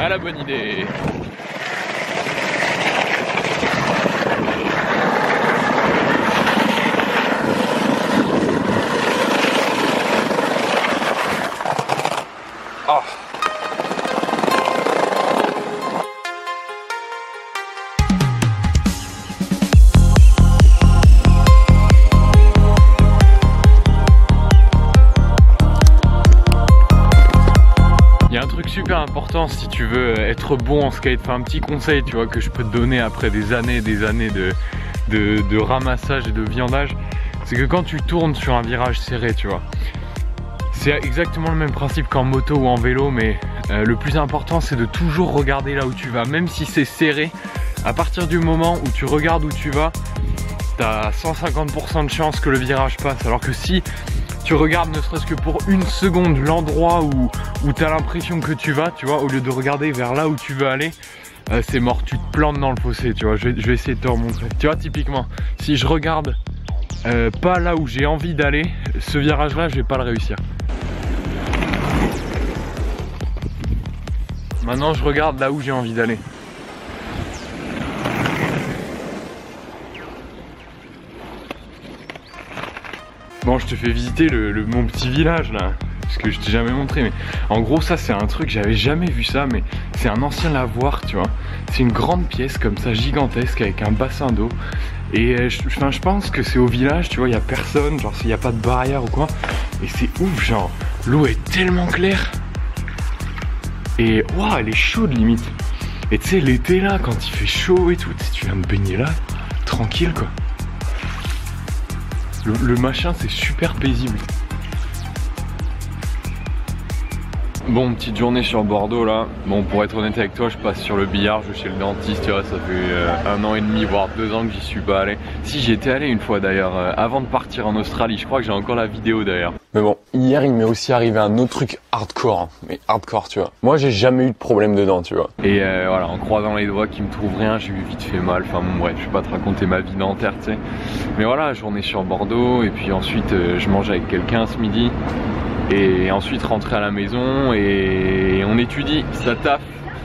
à la bonne idée. Oh. Il y a un truc super important si tu veux être bon en skate, enfin un petit conseil tu vois que je peux te donner après des années de ramassage et de viandage, c'est que quand tu tournes sur un virage serré tu vois, c'est exactement le même principe qu'en moto ou en vélo, mais le plus important c'est de toujours regarder là où tu vas, même si c'est serré. À partir du moment où tu regardes où tu vas, t'as 150% de chance que le virage passe, alors que si tu regardes ne serait-ce que pour une seconde l'endroit où tu as l'impression que tu vas, tu vois, au lieu de regarder vers là où tu veux aller, c'est mort, tu te plantes dans le fossé, tu vois. Je vais essayer de te remontrer. Tu vois, typiquement, si je regarde pas là où j'ai envie d'aller, ce virage-là, je vais pas le réussir. Maintenant, je regarde là où j'ai envie d'aller. Bon, je te fais visiter mon petit village là, parce que je t'ai jamais montré, mais en gros ça c'est un truc, j'avais jamais vu ça, mais c'est un ancien lavoir, tu vois. C'est une grande pièce comme ça, gigantesque, avec un bassin d'eau. Et je pense que c'est au village, tu vois, il n'y a personne, genre s'il n'y a pas de barrière ou quoi. Et c'est ouf, genre, l'eau est tellement claire. Et waouh, elle est chaude limite. Et tu sais, l'été là, quand il fait chaud et tout, tu viens de baigner là, tranquille quoi. Le machin c'est super paisible. Bon, petite journée sur Bordeaux là. Bon, pour être honnête avec toi, je passe sur le billard, je vais chez le dentiste, tu vois, ça fait 1 an et demi, voire 2 ans que j'y suis pas allé. Si, j'y étais allé une fois d'ailleurs, avant de partir en Australie, je crois que j'ai encore la vidéo d'ailleurs. Mais bon, hier il m'est aussi arrivé un autre truc hardcore, hein. Mais hardcore tu vois. Moi j'ai jamais eu de problème dedans tu vois. Et voilà, en croisant les doigts qui me trouvent rien, j'ai eu vite fait mal, enfin bon bref, je vais pas te raconter ma vie dentaire tu sais. Mais voilà, journée sur Bordeaux, et puis ensuite je mange avec quelqu'un ce midi. Et ensuite rentrer à la maison et on étudie, ça taffe.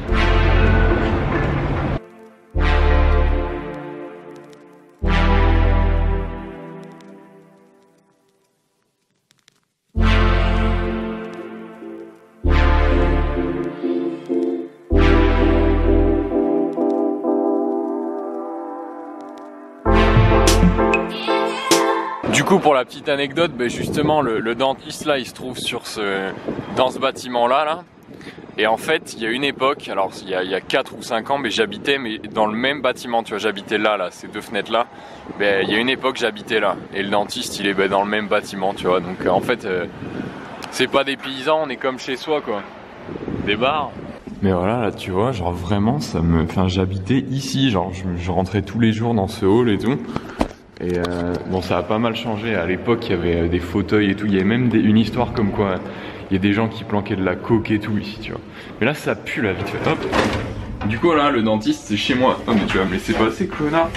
Du coup, pour la petite anecdote, ben justement le dentiste là il se trouve dans ce bâtiment là. Et en fait il y a une époque, alors il y a 4 ou 5 ans, mais j'habitais dans le même bâtiment, tu vois, j'habitais là, ces 2 fenêtres là. Ben, il y a une époque j'habitais là et le dentiste il est dans le même bâtiment, tu vois. Donc en fait c'est pas des paysans, on est comme chez soi quoi. Des bars. Mais voilà, là tu vois, genre vraiment j'habitais ici, genre je rentrais tous les jours dans ce hall et tout. Et bon, ça a pas mal changé. À l'époque il y avait des fauteuils et tout, il y avait même une histoire comme quoi il y a des gens qui planquaient de la coke et tout ici tu vois. Mais là ça pue là vite fait, hop. Du coup là le dentiste c'est chez moi. Oh mais tu vas me laisser passer connard.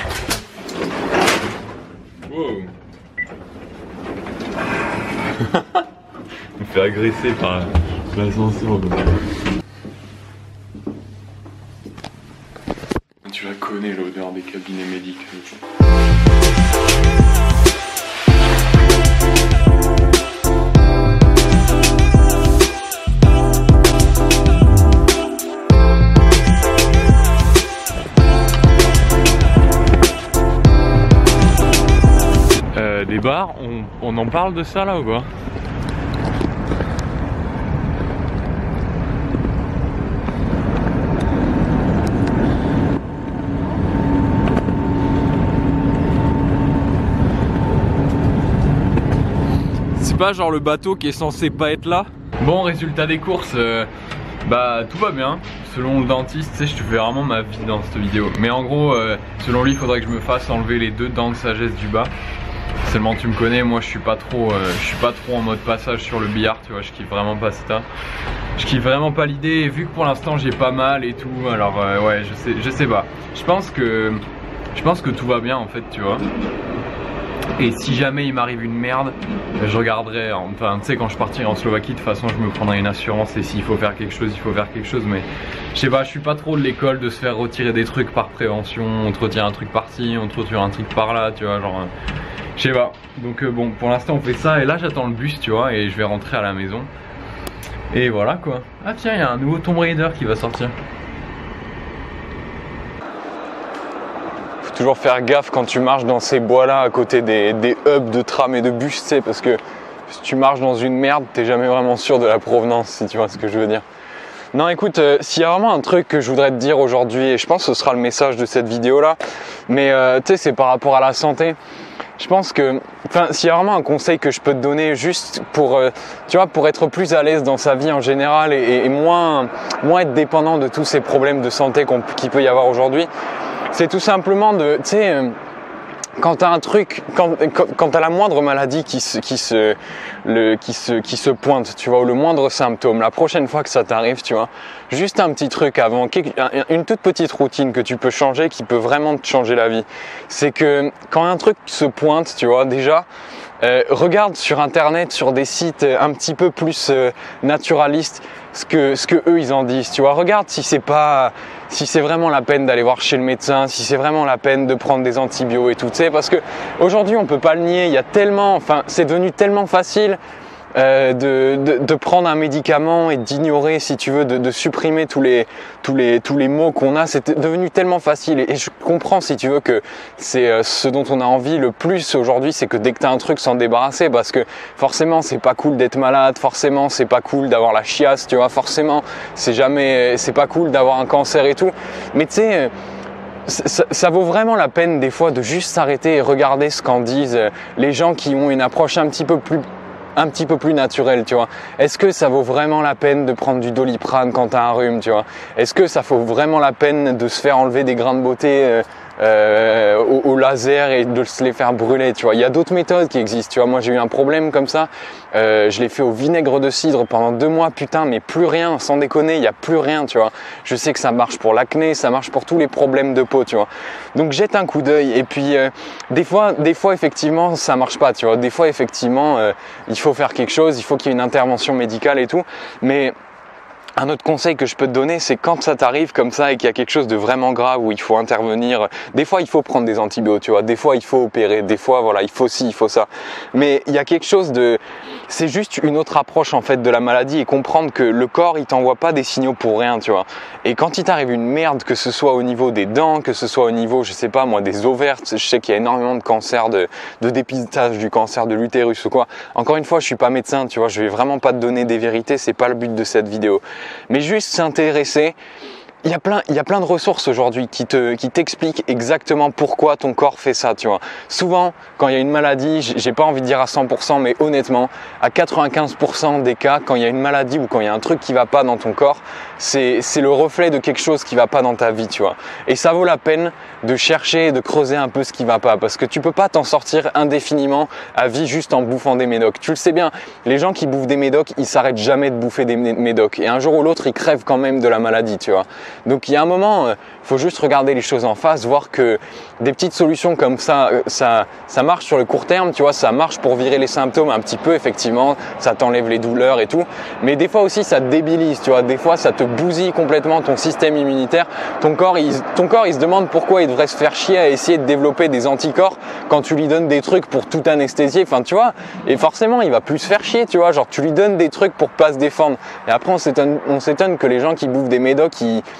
Wow. On me fait agresser par l'ascenseur. Tu la connais l'odeur des cabinets médicaux. Les bars, on en parle de ça là ou quoi? C'est pas genre le bateau qui est censé pas être là? Bon, résultat des courses, bah tout va bien. Selon le dentiste, tu sais, je te fais vraiment ma vie dans cette vidéo. Mais en gros, selon lui, il faudrait que je me fasse enlever les 2 dents de sagesse du bas. Seulement tu me connais, moi je suis pas trop en mode passage sur le billard, tu vois, je kiffe vraiment pas ça. Je kiffe vraiment pas l'idée, et vu que pour l'instant j'ai pas mal et tout, alors ouais, je sais pas. Je pense que tout va bien en fait, tu vois. Et si jamais il m'arrive une merde, je regarderai, enfin tu sais, quand je partirai en Slovaquie, de toute façon je me prendrai une assurance et s'il faut faire quelque chose, il faut faire quelque chose. Mais je sais pas, je suis pas trop de l'école de se faire retirer des trucs par prévention. On te retire un truc par-ci, on te retire un truc par-là, tu vois, genre je sais pas. Donc bon, pour l'instant on fait ça et là j'attends le bus, tu vois, et je vais rentrer à la maison. Et voilà quoi. Ah tiens, il y a un nouveau Tomb Raider qui va sortir. Toujours faire gaffe quand tu marches dans ces bois là à côté des hubs de tram et de bus, tu sais, parce que si tu marches dans une merde, t'es jamais vraiment sûr de la provenance, si tu vois ce que je veux dire. Non écoute, s'il y a vraiment un truc que je voudrais te dire aujourd'hui, et je pense que ce sera le message de cette vidéo là, mais tu sais, c'est par rapport à la santé. Je pense que, enfin, s'il y a vraiment un conseil que je peux te donner juste pour, tu vois, pour être plus à l'aise dans sa vie en général et moins être dépendant de tous ces problèmes de santé qu'il peut y avoir aujourd'hui, c'est tout simplement de, tu sais, quand tu as un truc, quand tu as la moindre maladie qui se pointe, tu vois, ou le moindre symptôme, la prochaine fois que ça t'arrive, tu vois, juste un petit truc avant, une toute petite routine que tu peux changer, qui peut vraiment te changer la vie. C'est que quand un truc se pointe, tu vois, déjà, regarde sur internet, sur des sites un petit peu plus naturalistes, ce que eux ils en disent, tu vois. Regarde si c'est vraiment la peine d'aller voir chez le médecin, si c'est vraiment la peine de prendre des antibiotiques et tout, tu sais, parce que aujourd'hui on peut pas le nier, il y a tellement, enfin c'est devenu tellement facile de prendre un médicament et d'ignorer, si tu veux, de supprimer tous les maux qu'on a. C'est devenu tellement facile et je comprends, si tu veux, que c'est ce dont on a envie le plus aujourd'hui, c'est que dès que tu as un truc, s'en débarrasser, parce que forcément c'est pas cool d'être malade, forcément c'est pas cool d'avoir la chiasse, tu vois, forcément c'est pas cool d'avoir un cancer et tout, mais tu sais, ça vaut vraiment la peine des fois de juste s'arrêter et regarder ce qu'en disent les gens qui ont une approche un petit peu plus naturelle, tu vois. Est-ce que ça vaut vraiment la peine de prendre du Doliprane quand tu as un rhume, tu vois? Est-ce que ça vaut vraiment la peine de se faire enlever des grains de beauté au laser et de se les faire brûler, tu vois? Il y a d'autres méthodes qui existent, tu vois. Moi j'ai eu un problème comme ça, je l'ai fait au vinaigre de cidre pendant 2 mois, putain, mais plus rien, sans déconner, il n'y a plus rien, tu vois. Je sais que ça marche pour l'acné, ça marche pour tous les problèmes de peau, tu vois. Donc jette un coup d'œil et puis des fois effectivement ça marche pas, tu vois. Des fois effectivement il faut faire quelque chose, il faut qu'il y ait une intervention médicale et tout, mais un autre conseil que je peux te donner, c'est quand ça t'arrive comme ça et qu'il y a quelque chose de vraiment grave où il faut intervenir, des fois il faut prendre des antibiotiques, tu vois, des fois il faut opérer, des fois voilà, il faut ci, il faut ça. Mais il y a quelque chose de... C'est juste une autre approche en fait de la maladie et comprendre que le corps il t'envoie pas des signaux pour rien, tu vois. Et quand il t'arrive une merde, que ce soit au niveau des dents, que ce soit au niveau, je sais pas moi, des ovaires, je sais qu'il y a énormément de cancers, de dépistage du cancer de l'utérus ou quoi. Encore une fois, je suis pas médecin, tu vois, je vais vraiment pas te donner des vérités, c'est pas le but de cette vidéo. Mais juste s'intéresser. Il y a plein de ressources aujourd'hui qui t'expliquent exactement pourquoi ton corps fait ça, tu vois. Souvent, quand il y a une maladie, j'ai pas envie de dire à 100%, mais honnêtement, à 95% des cas, quand il y a une maladie ou quand il y a un truc qui va pas dans ton corps, c'est le reflet de quelque chose qui va pas dans ta vie, tu vois. Et ça vaut la peine de chercher et de creuser un peu ce qui va pas, parce que tu peux pas t'en sortir indéfiniment à vie juste en bouffant des médocs. Tu le sais bien, les gens qui bouffent des médocs, ils s'arrêtent jamais de bouffer des médocs. Et un jour ou l'autre, ils crèvent quand même de la maladie, tu vois. Donc il y a un moment, faut juste regarder les choses en face, voir que des petites solutions comme ça marche sur le court terme, tu vois, ça marche pour virer les symptômes un petit peu, effectivement, ça t'enlève les douleurs et tout, mais des fois aussi ça te débilise, tu vois, des fois ça te bousille complètement ton système immunitaire, ton corps il se demande pourquoi il devrait se faire chier à essayer de développer des anticorps quand tu lui donnes des trucs pour tout anesthésier, enfin tu vois, et forcément il va plus se faire chier, tu vois, genre tu lui donnes des trucs pour pas se défendre, et après on s'étonne que les gens qui bouffent des médocs,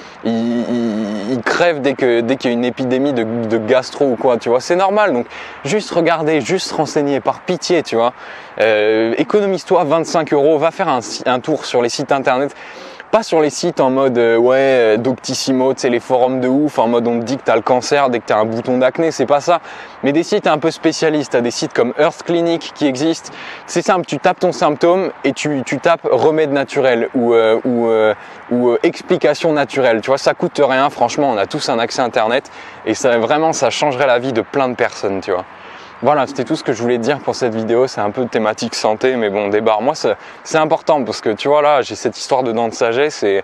ils crèvent dès qu'il y a une épidémie de gastro ou quoi, tu vois, c'est normal. Donc juste regarder, juste se renseigner par pitié, tu vois, économise-toi 25 €, va faire un tour sur les sites internet. Pas sur les sites en mode Doctissimo, tu sais, les forums de ouf, en mode on te dit que t'as le cancer dès que t'as un bouton d'acné, c'est pas ça. Mais des sites un peu spécialistes, t'as des sites comme Earth Clinic qui existent. C'est simple, tu tapes ton symptôme et tu tapes remède naturel ou explication naturelle. Tu vois, ça coûte rien, franchement, on a tous un accès internet et ça vraiment ça changerait la vie de plein de personnes, tu vois. Voilà, c'était tout ce que je voulais te dire pour cette vidéo. C'est un peu de thématique santé, mais bon, débarre-moi, c'est important parce que tu vois là, j'ai cette histoire de dents de sagesse et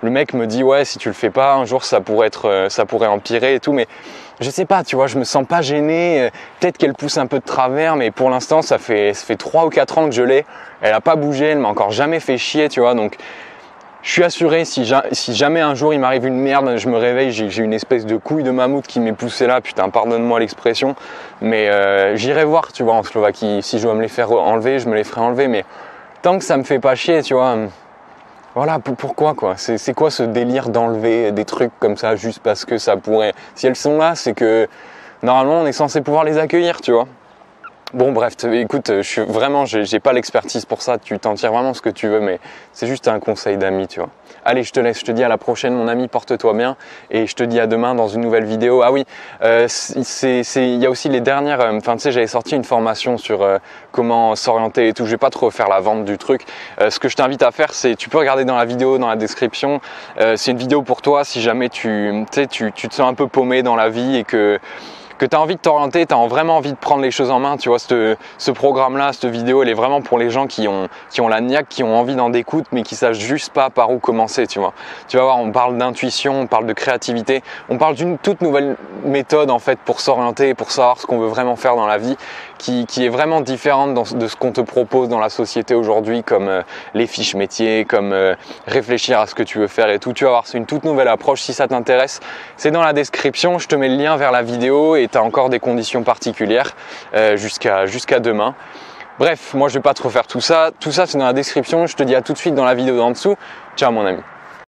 le mec me dit ouais, si tu le fais pas, un jour ça pourrait empirer et tout, mais je sais pas, tu vois, je me sens pas gêné, peut-être qu'elle pousse un peu de travers, mais pour l'instant ça fait 3 ou 4 ans que je l'ai, elle a pas bougé, elle m'a encore jamais fait chier, tu vois, donc je suis assuré, si jamais un jour il m'arrive une merde, je me réveille, j'ai une espèce de couille de mammouth qui m'est poussée là, putain, pardonne-moi l'expression, mais j'irai voir, tu vois, en Slovaquie, si je dois me les faire enlever, je me les ferai enlever, mais tant que ça me fait pas chier, tu vois, voilà, pourquoi quoi, c'est quoi ce délire d'enlever des trucs comme ça juste parce que ça pourrait, si elles sont là, c'est que normalement on est censé pouvoir les accueillir, tu vois. Bon bref, écoute, j'ai pas l'expertise pour ça, tu t'en tires vraiment ce que tu veux, mais c'est juste un conseil d'ami, tu vois. Allez, je te laisse, je te dis à la prochaine mon ami, porte-toi bien, et je te dis à demain dans une nouvelle vidéo. Ah oui, il y a aussi les dernières, tu sais, j'avais sorti une formation sur comment s'orienter et tout, je vais pas trop faire la vente du truc. Ce que je t'invite à faire, c'est, tu peux regarder dans la vidéo, dans la description, c'est une vidéo pour toi si jamais tu te sens un peu paumé dans la vie et que tu as envie de t'orienter, tu as vraiment envie de prendre les choses en main, tu vois, ce programme-là, cette vidéo, elle est vraiment pour les gens qui ont la niaque, qui ont envie d'en découdre, mais qui savent juste pas par où commencer, tu vois. Tu vas voir, on parle d'intuition, on parle de créativité, on parle d'une toute nouvelle méthode en fait pour s'orienter, pour savoir ce qu'on veut vraiment faire dans la vie, qui est vraiment différente de ce qu'on te propose dans la société aujourd'hui, comme les fiches métiers, comme réfléchir à ce que tu veux faire et tout. Tu vas voir, c'est une toute nouvelle approche. Si ça t'intéresse, c'est dans la description, je te mets le lien vers la vidéo et tu as encore des conditions particulières jusqu'à demain. Bref, moi je vais pas te refaire tout ça c'est dans la description, je te dis à tout de suite dans la vidéo d'en dessous. Ciao mon ami.